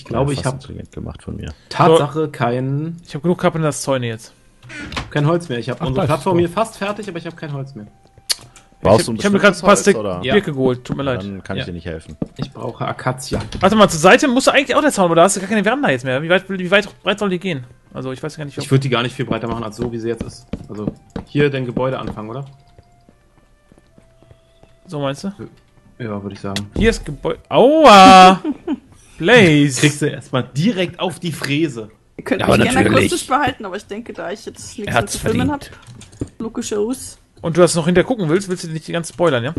Ich glaube, ich habe gemacht von mir. Tatsache kein Ich habe genug Carpenters-Zäune jetzt. Holz mehr. Ich habe unsere Plattform hier fast fertig, aber ich habe kein Holz mehr. Brauchst du Ich habe mir gerade ein paar Stück oder? Birke geholt, tut mir leid. Dann kann ich dir nicht helfen. Ich brauche Akazien. Warte mal, zur Seite musst du eigentlich auch der Zaun, aber da hast du gar keine Veranda jetzt mehr. Wie weit breit soll die gehen? Also ich weiß gar nicht, Ich würde die gar nicht viel breiter machen, als so, wie sie jetzt ist. Also hier den Gebäude anfangen, oder? So meinst du? Ja, würde ich sagen. Hier ist Gebäude... Aua! Blaze! Kriegst du erstmal direkt auf die Fräse. Ihr könnt Ja, mich aber gerne natürlich. akustisch behalten, aber ich denke, da ich jetzt nichts Er mehr hat's zu filmen habe, verdient. logisch aus. Und du das noch hinter gucken willst du nicht die ganzen spoilern, ja?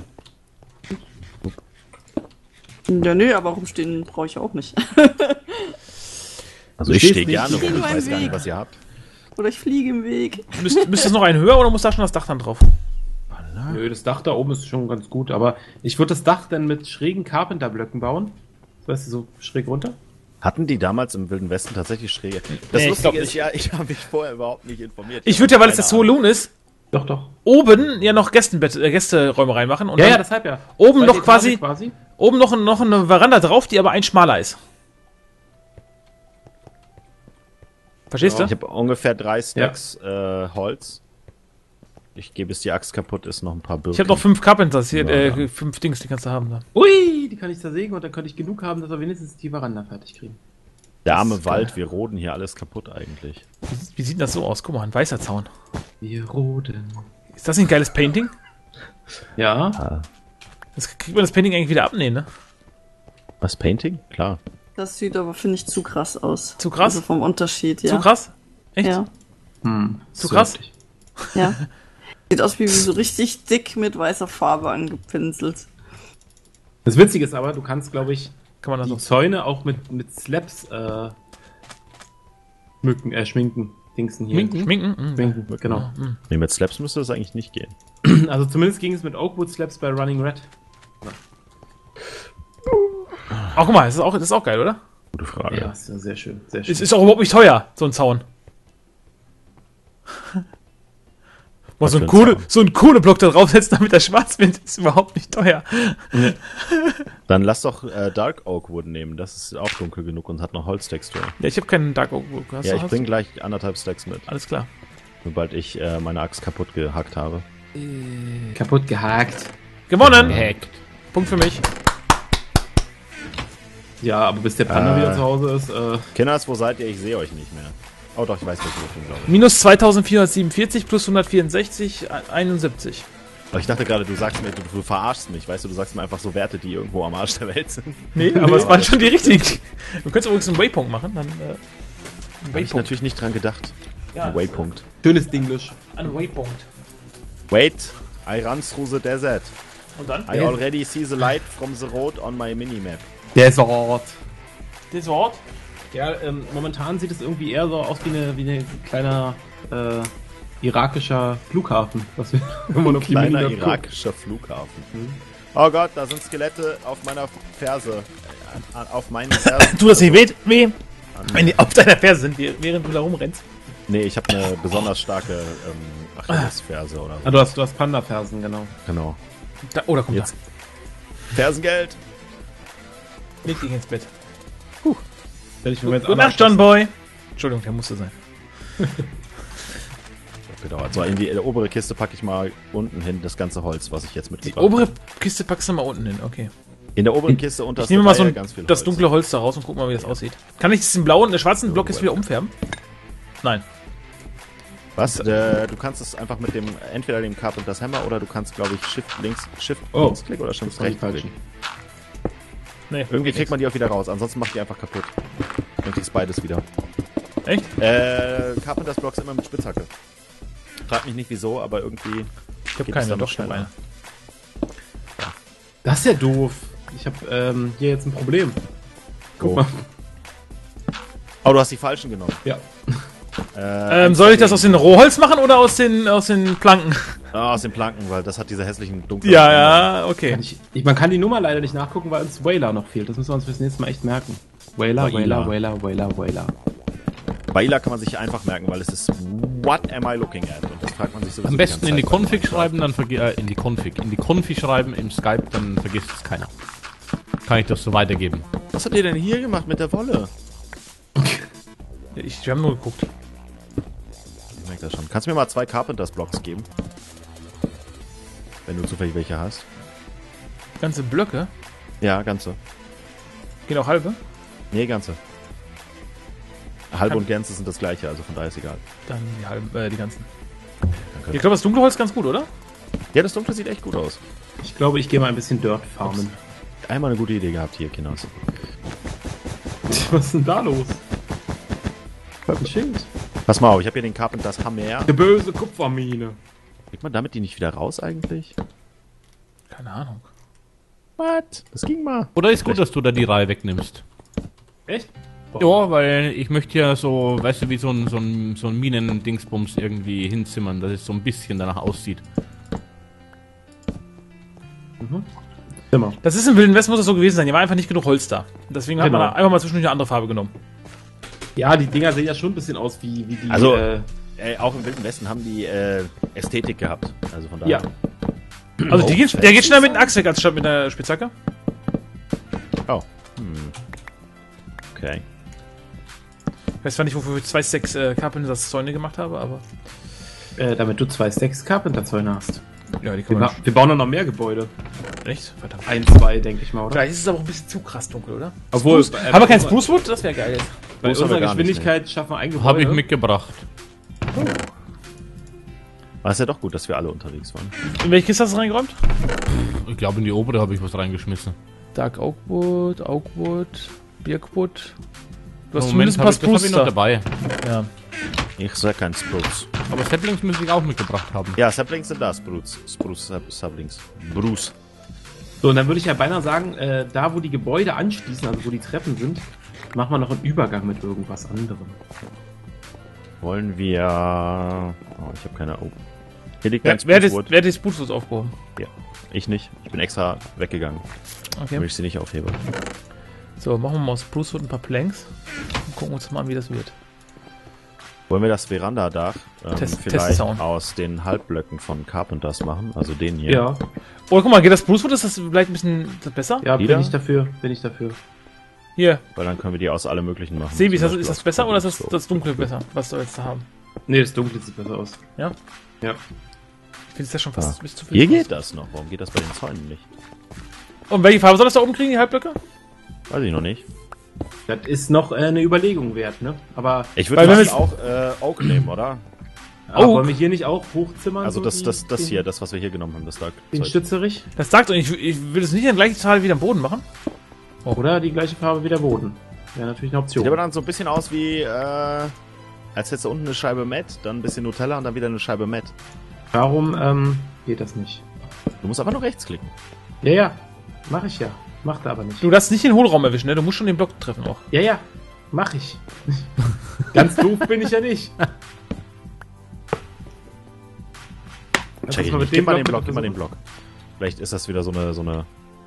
Ja, nö, aber rumstehen brauche ich auch nicht. Also Du ich stehst stehe nicht gerne rum, gegen ich meinen weiß gar nicht, Weg. was ihr habt. Oder ich fliege im Weg. Müsste es noch einen höher oder muss da schon das Dach dann drauf? Nö, das Dach da oben ist schon ganz gut, aber ich würde das Dach dann mit schrägen Carpenter-Blöcken bauen. Weißt du, so schräg runter? Hatten die damals im Wilden Westen tatsächlich schräge? Das Nee, ich glaub Lustige ist ja, ich habe mich vorher überhaupt nicht informiert. Ich würde ja, weil es das Keine Saloon ist, Doch. oben ja noch Gästeräume reinmachen und Ja, dann ja, deshalb ja. oben Zweite noch Etage quasi oben noch eine Veranda drauf, die aber ein schmaler ist. Verstehst Ich du? habe ungefähr 3 Stacks Holz. Ich gehe, bis die Axt kaputt ist, noch ein paar Birken. Ich habe noch 5 Carpenters hier, Ja. 5 Dings, die kannst du haben da. Ui, die kann ich zersägen und dann könnte ich genug haben, dass wir wenigstens die Veranda fertig kriegen. Der arme Das ist Wald, geil. wir roden hier alles kaputt eigentlich. Wie sieht das so aus? Guck mal, ein weißer Zaun. Wir roden. Ist das nicht ein geiles Painting? Ja. Das kriegt man das Painting eigentlich wieder abnehmen, ne? Was, Painting? Klar. Das sieht aber, finde ich, zu krass aus. Zu krass? Also vom Unterschied, ja. Zu krass? Echt? Ja. Zu krass? Ja. Sieht aus wie so richtig dick mit weißer Farbe angepinselt. Das Witzige ist aber, du kannst, glaube ich, Kann man das die noch... Zäune auch mit Slaps schminken. Dingsen hier. Schminken? Mhm. Schminken, genau. Nee, mit Slaps müsste das eigentlich nicht gehen. Also zumindest ging es mit Oakwood Slaps bei Running Red. Oh, guck mal, das ist auch geil, oder? Gute Frage. Ja, ist ja sehr schön. Sehr schön. Es ist auch überhaupt nicht teuer, so ein Zaun. Mal so ein Kohleblock da draufsetzen, damit der schwarz wird, ist überhaupt nicht teuer. Dann lass doch Dark Oakwood nehmen. Das ist auch dunkel genug und hat noch Holztextur. Ja, ich habe keinen Dark Oak. Hast Ja, du- ich hast bring du? gleich 1,5 Stacks mit, Alles klar. sobald ich meine Axt kaputt gehackt habe. Kaputt gehakt. Gewonnen! Gehackt. Punkt für mich. Ja, aber bis der Panda wieder zu Hause ist, Kinders, wo seid ihr? Ich sehe euch nicht mehr. Oh doch, ich weiß, was ich glaube ich. Minus 2447 plus 164, 71. Aber ich dachte gerade, du sagst mir, du verarschst mich, weißt du, du sagst mir einfach so Werte, die irgendwo am Arsch der Welt sind. Nee, aber es waren schon die richtigen. Du könntest übrigens einen Waypoint machen, dann einen Habe ich natürlich nicht dran gedacht. Ja. Waypoint. schönes Dinglish. Ein Waypoint. Wait, I run through the desert. Und dann? I already see the light from the road on my minimap. Desert. Das Wort? Ja, momentan sieht es irgendwie eher so aus wie eine kleiner irakischer Flughafen. Was wir immer auf die Kleiner Minimap gucken. irakischer Flughafen. Oh Gott, da sind Skelette auf meiner Ferse. Auf meinen Fersen. Tut das nicht weh? Wenn die auf deiner Ferse sind, während du da rumrennst. Nee, ich habe eine besonders starke Achillesferse oder so. Ah, du hast Panda-Fersen, genau. Genau. Da, oh, da kommt Jetzt. Fersengeld! er. Leg dich ins Bett. Hätte ich mir jetzt Gute Nacht, John Boy. Entschuldigung, der musste sein. Gedauert. So, in die obere Kiste packe ich mal unten hin das ganze Holz, was ich jetzt Die mitgebracht habe. obere Kiste packst du mal unten hin, okay. In der oberen Kiste unter Ich nehme mal so ganz viel das Holz. dunkle Holz da raus und guck mal, wie das aussieht. Kann ich das im blauen, der schwarzen Block jetzt wieder umfärben? Nein. Was? Du kannst es einfach mit dem, entweder dem Carpenter's Hammer oder du kannst, glaube ich, Shift Oh. Linksklick oder Shift waren die Rechtsklick. Nee. Irgendwie kriegt man die auch wieder raus, ansonsten macht die einfach kaputt. Dann kriegst beides wieder. Echt? Carpenter's Blocks immer mit Spitzhacke. Frag mich nicht wieso, aber irgendwie. Ich habe geht es keine, dann doch, ich hab schneller. eine. Das ist ja doof. Ich habe hier jetzt ein Problem. Guck Oh. mal. Oh, du hast die falschen genommen. Ja. Soll ich das aus dem Rohholz machen oder aus den Planken? Ah, aus den Planken, weil das hat diese hässlichen dunklen. Ja, okay. Man kann die Nummer leider nicht nachgucken, weil uns Whaler noch fehlt. Das müssen wir uns fürs nächste Mal echt merken. Whaler. Whaler kann man sich einfach merken, weil es ist What am I looking at? Und das fragt man sich sowieso Am besten ganze in die Zeit, Config schreiben, dann in die Config schreiben im Skype, dann vergisst es keiner. Kann ich das so weitergeben. Was habt ihr denn hier gemacht mit der Wolle? Wir haben nur geguckt. Ich merke das schon. Kannst du mir mal 2 Carpenters-Blocks geben? Wenn du zufällig welche hast. Ganze Blöcke. Ja, ganze. Gehen auch halbe. Nee, ganze. Halbe und Gänze sind das gleiche, also von daher ist egal. Dann die halben, die ganzen. Danke. Ich glaube, das dunkle Holz ganz gut, oder? Ja, das Dunkle sieht echt gut aus. Ich glaube, ich gehe mal ein bisschen Dirt farmen. Einmal eine gute Idee gehabt hier, Kinos. Was ist denn da los? Was ein Schild? Pass mal auf, ich habe hier den Carpenters Hammer. Die böse Kupfermine. Kriegt man damit die nicht wieder raus eigentlich? Keine Ahnung. Was? Das ging mal. Oder ist gut, dass du da die Reihe wegnimmst? Echt? Ja, weil ich möchte ja so, weißt du, wie so ein Minen-Dingsbums irgendwie hinzimmern, dass es so ein bisschen danach aussieht. Immer. Das ist im Wilden Westen, muss das so gewesen sein. Hier war einfach nicht genug Holz da. Deswegen hat man Genau. da einfach mal zwischendurch eine andere Farbe genommen. Ja, die Dinger sehen ja schon ein bisschen aus wie die. Also, auch im Wilden Westen haben die Ästhetik gehabt. Also von daher. ja. Also der geht schneller mit dem Axt weg als statt mit der Spitzhacke. Oh. Okay. Ich weiß zwar nicht, wofür ich 2 Stacks Carpenters Zäune gemacht habe, aber... Damit du 2 Stacks Carpenter-Zäune hast. Ja, die Wir, wir bauen dann noch mehr Gebäude. Echt? Verdammt. 1, 2, denke ich mal, oder? Vielleicht ist es aber auch ein bisschen zu krass dunkel, oder? Obwohl, Haben wir kein Sprucewood? Das wäre geil jetzt. Bei Spruce haben wir unserer gar nicht, Geschwindigkeit schaffen wir ein Gebäude. Habe ich mitgebracht. War es ja doch gut, dass wir alle unterwegs waren. In welche Kiste hast du reingeräumt? Ich glaube, in die obere habe ich was reingeschmissen. Dark Oakwood, Birkwood. Du hast Im Moment zumindest ein paar das habe ich noch Spruce da. dabei. Ja. Ich sag kein Spruce. Aber Saplings müsste ich auch mitgebracht haben. Ja, Saplings sind da, Spruce. Saplings. Bruce. So, und dann würde ich ja beinahe sagen, da wo die Gebäude anschließen, also wo die Treppen sind, machen wir noch einen Übergang mit irgendwas anderem. Wollen wir... Oh, ich habe keine... Oh. Hier liegt Wer ein hat Sprucewood. die Sprucewood aufgehoben? Ja. Ich nicht. Ich bin extra weggegangen, Okay. damit ich sie nicht aufhebe. So, machen wir mal aus Sprucewood ein paar Planks. Und gucken uns mal an, wie das wird. Wollen wir das Verandadach vielleicht Testzaun. aus den Halbblöcken von Carpenters machen? Also den hier. Ja, Oh, guck mal, geht das Sprucewood? Ist das vielleicht ein bisschen besser? ja, Wieder? bin ich dafür, bin ich dafür. Hier, Weil dann können wir die aus allem möglichen machen. Sebi, Zum ist das Beispiel besser aus oder ist das, Cobblestone. das Dunkle besser, was wir jetzt da haben? Nee, das Dunkle sieht besser aus. Ja? Ja. Ich finde es ja schon fast Ah. ein bisschen zu viel. Hier geht das noch. Warum geht das bei den Zäunen nicht? Und welche Farbe soll das da oben kriegen, die Halbblöcke? Weiß ich noch nicht. Das ist noch eine Überlegung wert, ne? Aber Ich Weil würde wenn fast auch Oak nehmen, oder? wollen wir hier nicht auch hochzimmern? Also so das hier, das was wir hier genommen haben, das Dark Den Zeug. Stützerich? Das sagt und ich will es nicht in der gleichen Zahl wie am Boden machen. Oder die gleiche Farbe wie der Boden. Wäre natürlich eine Option. Sieht aber dann so ein bisschen aus wie, als hättest du unten eine Scheibe Matt, dann ein bisschen Nutella und dann wieder eine Scheibe Matt. Warum geht das nicht? Du musst einfach nur rechts klicken. Ja, ja. Mach ich ja. Macht er aber nicht. Du darfst nicht den Hohlraum erwischen, ne? Du musst schon den Block treffen auch. Ja, ja. Mach ich. Ganz doof bin ich ja nicht. Check ich mal nicht. mit Gib dem mal den Block Block, gib mal den Block. Vielleicht ist das wieder so eine...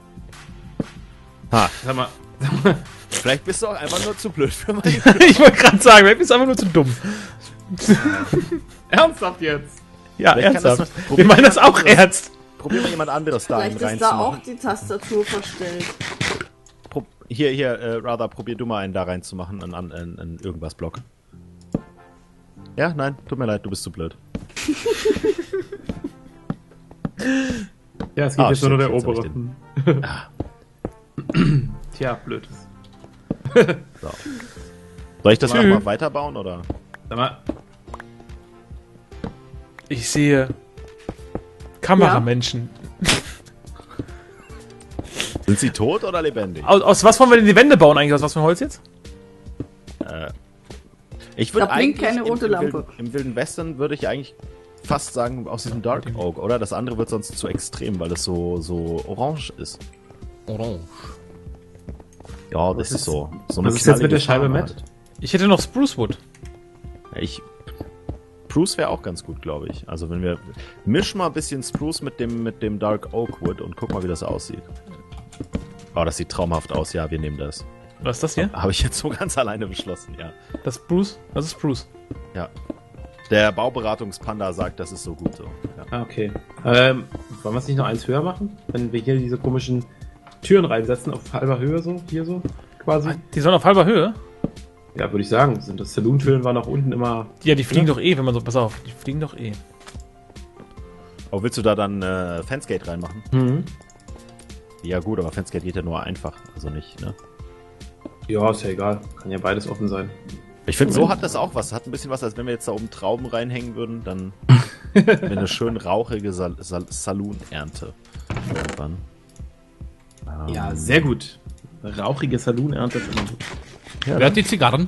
Ha, Sag mal. vielleicht bist du auch einfach nur zu blöd für meine... Ich wollte gerade sagen, du bist einfach nur zu dumm. Ernsthaft jetzt? Ja, Vielleicht kann ernsthaft. das- Wir meinen das auch probier mal ernst. Probier mal jemand anderes da Vielleicht einen ist da auch reinzumachen. die Tastatur verstellt. Hier, Rather, probier du mal einen da reinzumachen an irgendwas Block. Ja, nein, tut mir leid, du bist zu blöd. Ja, es geht Ah, jetzt nur noch der stimmt, jetzt obere. hab Tja, blödes. So. Soll ich das Tschüss. nochmal weiterbauen, oder? Sag mal, Ich sehe Kameramenschen. Sind sie tot oder lebendig? Aus was wollen wir denn die Wände bauen eigentlich? Aus was für Holz jetzt? Ich würde Da blinkt eigentlich keine rote Lampe. Im Wilden Westen würde ich eigentlich fast sagen aus diesem Dark Oak, oder? Das andere wird sonst zu extrem, weil es so orange ist. Orange. Ja, das ist so. So eine was ist jetzt mit der knallige Scheibe Farbe Matt? halt. Ich hätte noch Sprucewood. Spruce wäre auch ganz gut, glaube ich. Also wenn wir... Misch mal ein bisschen Spruce mit dem Dark Oak Wood und guck mal, wie das aussieht. Oh, das sieht traumhaft aus. Ja, wir nehmen das. Was ist das hier? Habe ich jetzt so ganz alleine beschlossen, ja. Das Spruce? Das ist Spruce. Ja. Der Bauberatungspanda sagt, das ist so gut so. Ja. Ah, okay. Wollen wir es nicht noch eins höher machen? Wenn wir hier diese komischen Türen reinsetzen, auf halber Höhe so, hier so, quasi. Die sollen auf halber Höhe? Ja, würde ich sagen. Sind das Saloon-Türen waren nach unten immer... Ja, die fliegen doch eh, wenn man so... Pass auf, die fliegen doch eh. Oh, willst du da dann Fansgate reinmachen? Mhm. Ja gut, aber Fansgate geht ja nur einfach, also nicht, ne? Ja, ist ja egal. Kann ja beides offen sein. Ich finde, so hat das auch was. Hat ein bisschen was, als wenn wir jetzt da oben Trauben reinhängen würden, dann wäre eine schön rauchige Saloon-Ernte. Irgendwann. Ja, sehr gut. Rauchige Saloon-Ernte ist immer gut. Wer hat die Zigarren?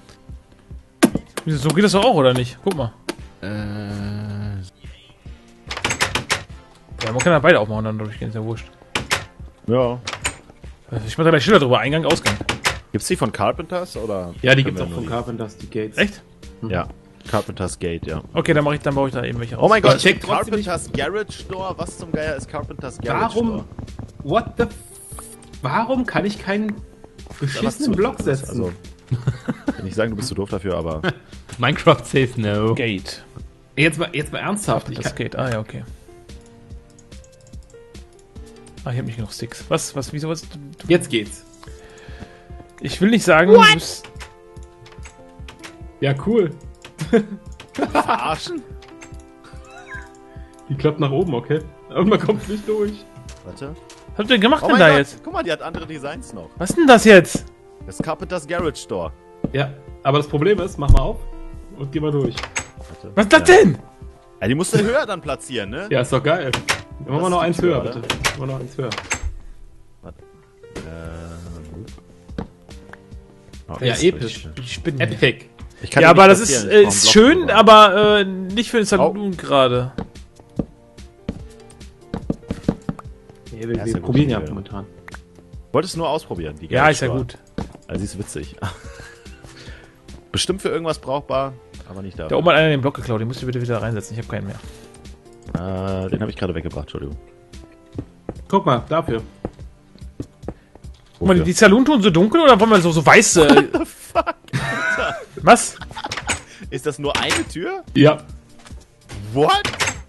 So geht das doch auch, oder nicht? Guck mal. Ja, man kann ja beide aufmachen, dann durchgehen, ist ja wurscht. Ja. Ich mach da gleich Schilder drüber, Eingang, Ausgang. Gibt's die von Carpenters, oder? Ja, die können gibt's wir auch nur von die- Carpenters, die Gates. Echt? Ja, Carpenters Gate, ja. Okay, dann baue ich da eben welche raus. Oh mein Gott, Ich check trotzdem Carpenters Garage Door? Was zum Geier ist Carpenters Garage Warum? Door? What the... Warum kann ich keinen beschissenen Block setzen? Also, ich will nicht sagen, du bist zu doof dafür, aber... Minecraft says no. Gate. Jetzt mal ernsthaft. Ich Das kann, Gate, ah ja, okay. Ah, ich hab nicht genug Sticks. Wieso was? jetzt geht's. Ich will nicht sagen, du bist... Ja, cool. Verarschen? Die klappt nach oben, okay? Und man kommt nicht durch. Warte. Was habt ihr gemacht Oh denn mein da Gott, jetzt? guck mal, die hat andere Designs noch. Was ist denn das jetzt? Das ist Carpenters Garage Door. Ja, aber das Problem ist, mach mal auf und geh mal durch. Warte. Was ist das denn? Ja, die musst du höher dann platzieren, ne? Ja, ist doch geil. Machen wir noch ist eins die Tür, höher, oder? bitte. Machen wir noch eins höher. Oh, Ja, ist episch. richtig schön. Die Spinnen. Epic. Ich kann Ja, die aber nicht das ist, platzieren, ich brauch ist einen Block schön, drüber. aber nicht für den Saloon gerade. Nee, wir Ja, ist ja probieren gut, ja ja. momentan. Wolltest nur ausprobieren, die Ja, Garage ist ja Door. gut. Also, sie ist witzig. Bestimmt für irgendwas brauchbar, aber nicht da. Da oben hat einer den Block geklaut, den musst du bitte wieder reinsetzen. Ich habe keinen mehr. Den habe ich gerade weggebracht, Entschuldigung. Guck mal, dafür. Guck mal, Wofür? die Saloon-Ton so dunkel oder wollen wir so weiße... Was? Ist das nur eine Tür? Ja. What?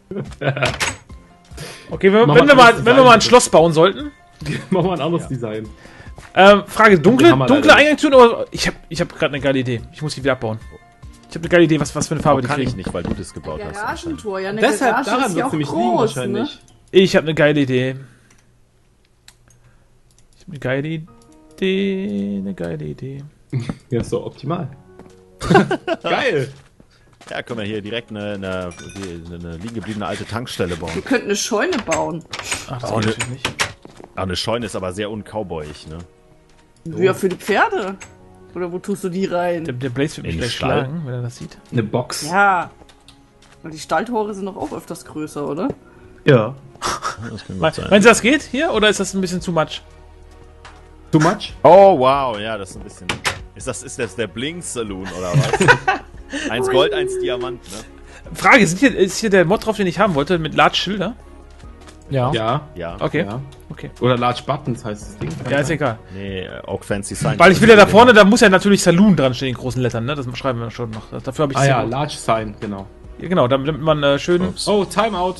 Okay, Mach wenn mal wir mal alles ein zusammen. Schloss bauen sollten. Machen wir ein anderes Design. Frage, Den dunkle haben wir leider Eingangstüren oder... Ich hab gerade eine geile Idee. Ich muss die wieder abbauen. Ich habe eine geile Idee, was für eine Farbe Aber die kann kriegen. ich nicht, weil du das gebaut hast. Garagentor, ja, eine Deshalb, Garage daran ist wird ja es auch nämlich liegen groß, wahrscheinlich. ne? Ich habe eine geile Idee. Ich habe eine geile Idee. Eine geile Idee. Ja, ist doch optimal. Geil. Ja, können wir hier direkt eine liegen gebliebene alte Tankstelle bauen. Wir könnten eine Scheune bauen. Ach, das Oh, geht ne- natürlich nicht. Aber eine Scheune ist aber sehr uncowboyig, ne? Ja, für die Pferde. Oder wo tust du die rein? Der Blaze wird mich In den gleich Stall? schlagen, wenn er das sieht. Eine Box. Ja. Weil die Stalltore sind doch auch öfters größer, oder? Ja. Das kann gut sein. Meinst du, das geht hier oder ist das ein bisschen too much? Too much? Oh, wow, ja, das ist ein bisschen... Ist das der Blink-Saloon, oder was? Eins Gold, eins Diamant, ne? Frage, ist hier der Mod drauf, den ich haben wollte, mit Large Schilder? Ja. Ja. Ja. Okay, Ja. okay. Oder Large Buttons heißt das Ding. Ja, ist egal. Nee, Oak Fancy Sign. Weil ich will ja da vorne, da muss ja natürlich Saloon dran stehen in großen Lettern, ne? Das schreiben wir schon noch. Dafür habe ich Ah sehr ja, gut. Large Sign, genau. Ja, genau, damit man schön... Ups. Oh, Timeout.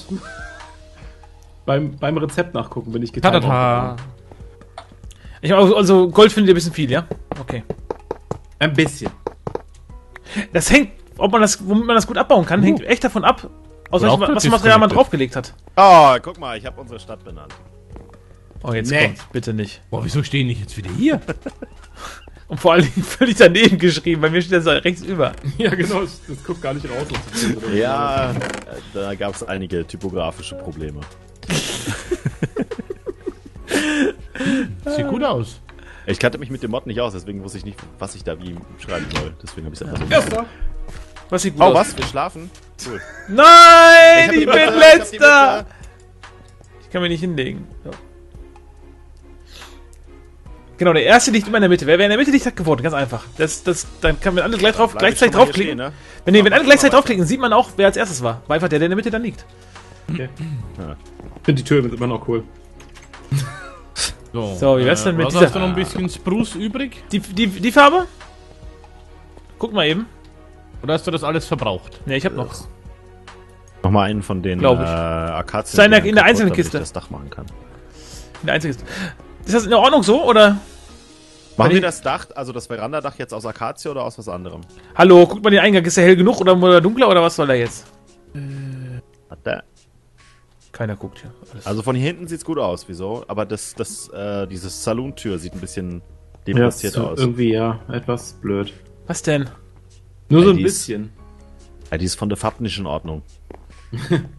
beim Rezept nachgucken bin ich getimed. Tadata. Ich also Gold findet ihr ein bisschen viel, ja? Okay. Ein bisschen. Das hängt, womit man das gut abbauen kann, hängt echt davon ab, aus welchem, was für Material man draufgelegt hat. Oh, guck mal, ich habe unsere Stadt benannt. Oh, jetzt Nee. kommt's. Bitte nicht. Boah, wieso stehen die jetzt wieder hier? Und vor allen Dingen völlig daneben geschrieben, bei mir steht das rechts über. Ja, genau. Das guckt gar nicht raus. was das ist. Ja, da gab es einige typografische Probleme. Sieht gut aus. Ich kannte mich mit dem Mod nicht aus, deswegen wusste ich nicht, was ich da wie schreiben soll. Deswegen habe ich es einfach so Erster. Was sieht gut Oh, aus? was? Wir schlafen? Cool. Nein, hab ich die bin Mütze, ich hab die letzter! Mütze. Ich kann mich nicht hinlegen. So. Genau, der erste liegt immer in der Mitte. Wer in der Mitte liegt, hat gewonnen. Ganz einfach. Dann kann man alle Bleib ich gleichzeitig schon mal hier draufklicken. stehen, ne? Wenn alle gleichzeitig weiter. draufklicken, sieht man auch, wer als erstes war. War einfach der in der Mitte dann liegt. Okay. Ich finde die Türen immer noch cool. So, wie wär's denn mit was dieser- hast du noch ein bisschen Spruce übrig? Die Farbe? Guck mal eben. Oder hast du das alles verbraucht? Ne, ich hab noch. Nochmal einen von den Glaub ich. Akazien. Sei in der kaputt, einzelnen damit ich Kiste. das Dach machen kann. Der einzige ist. Ist das in Ordnung so, oder? Machen wir das Dach, also das Verandadach jetzt aus Akazie oder aus was anderem? Hallo, guckt mal den Eingang. Ist der hell genug oder dunkler oder was soll er jetzt? Hat der? Keiner guckt hier. Alles. Also von hier hinten sieht's gut aus, wieso? Aber diese Saloon-Tür sieht ein bisschen Ja, deplatziert so aus. irgendwie ja, etwas blöd. Was denn? Nur so ein die ist- bisschen. Ja, die ist von der Farbe nicht in Ordnung.